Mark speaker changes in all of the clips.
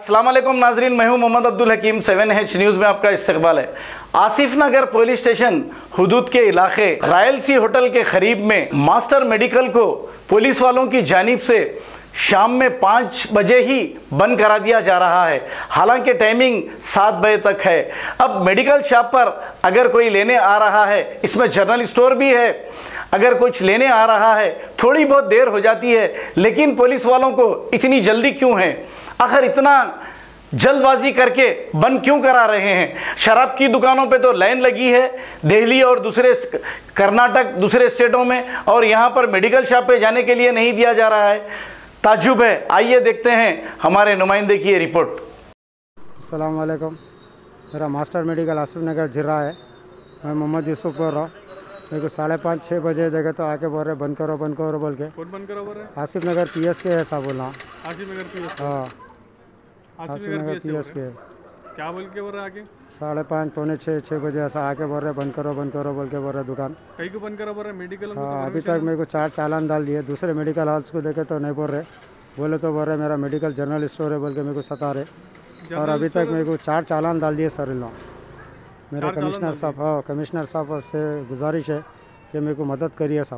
Speaker 1: अस्सलाम वालेकुम नाजरीन, मैं हूं मोहम्मद अब्दुल हकीम। 7H न्यूज़ में आपका इस्तकबाल है। आसिफ नगर पुलिस स्टेशन हुदूद के इलाके रॉयल्सी होटल के करीब में मास्टर मेडिकल को पुलिस वालों की जानिब से शाम में 5 बजे ही बंद करा दिया जा रहा है। हालांकि टाइमिंग 7 बजे तक है। अब मेडिकल शॉप पर अगर कोई लेने आ रहा है, इसमें जनरल स्टोर भी है, अगर कुछ लेने आ रहा है थोड़ी बहुत देर हो जाती है, लेकिन पुलिस वालों को इतनी जल्दी क्यों है? आखिर इतना जल्दबाजी करके बंद क्यों करा रहे हैं? शराब की दुकानों पे तो लाइन लगी है दिल्ली और दूसरे कर्नाटक दूसरे स्टेटों में, और यहाँ पर मेडिकल शॉप पे जाने के लिए नहीं दिया जा रहा है। ताज्जुब है। आइए देखते हैं हमारे नुमाइंदे की ये रिपोर्ट।
Speaker 2: अस्सलाम वालेकुम, मेरा मास्टर मेडिकल आसिफ नगर जिरा है। मैं मोहम्मद यूसुफ बोल रहा हूँ। मेरे को 5:30-6 बजे जगह तो आके बोल रहे बंद करो बोल के।
Speaker 3: कौन बंद करो बोल रहे?
Speaker 2: आसिफ नगर पीएस के ऐसा बोल रहा हूँ।
Speaker 3: आसिफ नगर पीएस?
Speaker 2: हाँ, आसिफ नगर पीएस के।
Speaker 3: क्या बोल के बोल रहे आगे?
Speaker 2: 5:30 पौने 6 बजे ऐसा आके बोल रहे बंद करो बोल के बोल रहे दुकान।
Speaker 3: कहीं को बंद करो बोल रहे? मेडिकल?
Speaker 2: हाँ, अभी तक मेरे को 4 चालान डाल दिए। दूसरे मेडिकल हॉल्स को देखे तो नहीं बोल रहे, बोले तो बोल रहे मेरा मेडिकल जनरल स्टोर है बोल के मेरे को सता रहे। और अभी तक मेरे को 4 चालान डाल दिए सर इन लोग। मेरे कमिश्नर साहब, हाँ कमिश्नर साहब से गुजारिश है कि मेरे को मदद करिए साहब।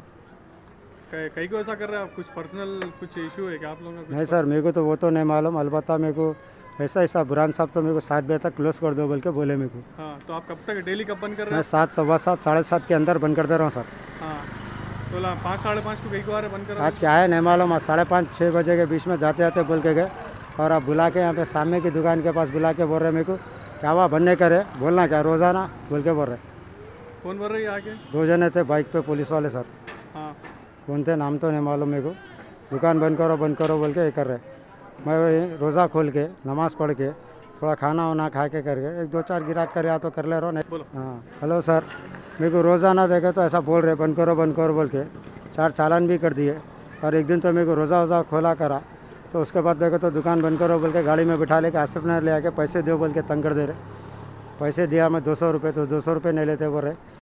Speaker 3: कहीं को ऐसा कर रहे हैं आप? कुछ पर्सनल कुछ इशू है क्या आप लोगों का?
Speaker 2: नहीं सर, मेरे को तो वो तो नहीं मालूम। अलबत्ता मेरे को ऐसा बुरान साहब तो मेरे को 7 बजे तक क्लोज कर दो बोल के बोले मेरे को।
Speaker 3: हाँ, तो आप कब तक डेली कब बंद कर रहे हैं?
Speaker 2: मैं 7, सवा 7, 7:30 के अंदर बंद कर दे रहा हूँ सर।
Speaker 3: हाँ, तो 5, 5:30 को कहीं को आ रहे बंद कर?
Speaker 2: आज क्या है नहीं मालूम। आज 5:30-6 बजे के बीच में जाते बोल के गए, और आप बुला के यहाँ पे सामने की दुकान के पास बुला के बोल रहे मेरे को क्या हुआ बंद नहीं करे, बोलना क्या रोज़ाना बोल के बोल रहे।
Speaker 3: कौन बोल रहे हैं आगे?
Speaker 2: 2 जने थे बाइक पे पुलिस वाले सर।
Speaker 3: हाँ,
Speaker 2: कौन थे नाम तो नहीं मालूम मेरे को। दुकान बंद करो बोल के ये कर रहे। मैं वही रोज़ा खोल के नमाज़ पढ़ के थोड़ा खाना वाना खा के करके 1-2-4 गिराक कर या तो कर ले रहा नहीं।
Speaker 3: बोलो।
Speaker 2: हाँ हेलो सर, मेरे को रोज़ाना देखे तो ऐसा बोल रहे बंद करो बोल के। 4 चालान भी कर दिए, और एक दिन तो मेरे को रोज़ा खोला करा, तो उसके बाद देखो तो दुकान बंद करो बोल के गाड़ी में बिठा लेके आसिफ नगर ले आके पैसे दो बोल के तंग कर दे रहे। पैसे दिया मैं 200 रुपये, तो 200 रुपये नहीं लेते बोल रहे।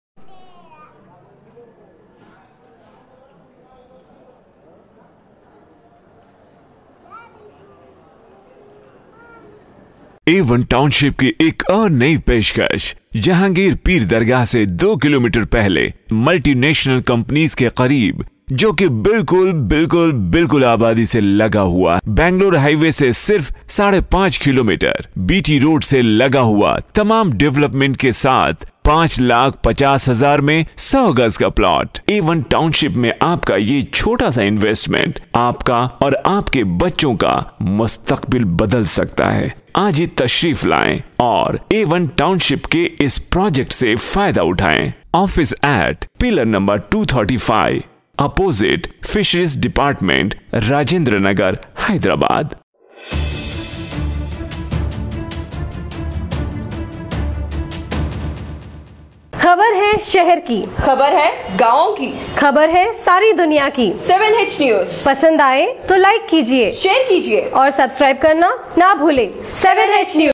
Speaker 4: A1 टाउनशिप की एक और नई पेशकश। जहांगीर पीर दरगाह से 2 किलोमीटर पहले मल्टीनेशनल कंपनीज के करीब, जो कि बिल्कुल आबादी से लगा हुआ, बेंगलोर हाईवे से सिर्फ 5.5 किलोमीटर, बीटी रोड से लगा हुआ, तमाम डेवलपमेंट के साथ 5,50,000 में 100 गज का प्लॉट। A1 टाउनशिप में आपका ये छोटा सा इन्वेस्टमेंट आपका और आपके बच्चों का मुस्तकबिल बदल सकता है। आज ही तशरीफ लाएं और A1 टाउनशिप के इस प्रोजेक्ट से फायदा उठाएं। Office at pillar number 235, opposite fisheries department, Rajendra Nagar, Hyderabad.
Speaker 5: खबर है शहर की,
Speaker 6: खबर है गाँव की,
Speaker 5: खबर है सारी दुनिया की।
Speaker 6: 7H न्यूज़
Speaker 5: पसंद आए तो लाइक कीजिए,
Speaker 6: शेयर कीजिए
Speaker 5: और सब्सक्राइब करना ना भूलें।
Speaker 6: 7H news.